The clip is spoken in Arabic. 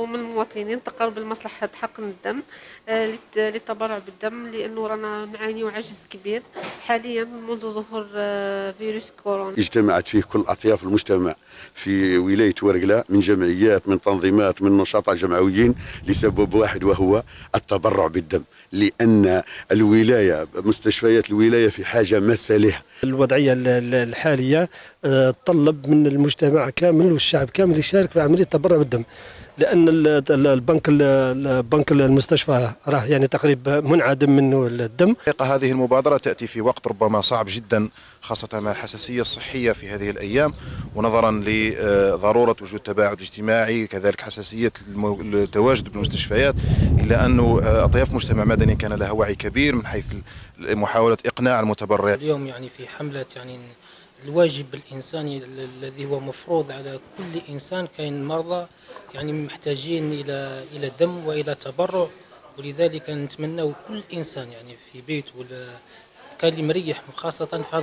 من المواطنين تقرب لمصلحة حقن الدم للتبرع بالدم، لأنه رانا نعاني عجز كبير حاليا منذ ظهور فيروس كورونا. اجتمعت فيه كل أطياف المجتمع في ولاية ورقلة من جمعيات، من تنظيمات، من نشطاء جمعويين، لسبب واحد وهو التبرع بالدم، لأن الولاية مستشفيات الولاية في حاجة ماسة لها. الوضعية الحالية تطلب من المجتمع كامل والشعب كامل يشارك في عملية التبرع بالدم، لأن البنك المستشفى راه يعني تقريبا منعدم منه الدم. هذه المبادرة تأتي في وقت ربما صعب جدا، خاصة مع الحساسية الصحية في هذه الأيام، ونظرا لضرورة وجود تباعد اجتماعي، كذلك حساسية التواجد بالمستشفيات، إلا أن أطياف مجتمع مدني كان لها وعي كبير من حيث محاولة إقناع المتبرع. اليوم يعني في حملة يعني الواجب الإنساني الذي هو مفروض على كل إنسان، كاين مرضى يعني محتاجين إلى دم وإلى تبرع، ولذلك نتمنى كل إنسان يعني في بيت ولا كان مريح خاصة في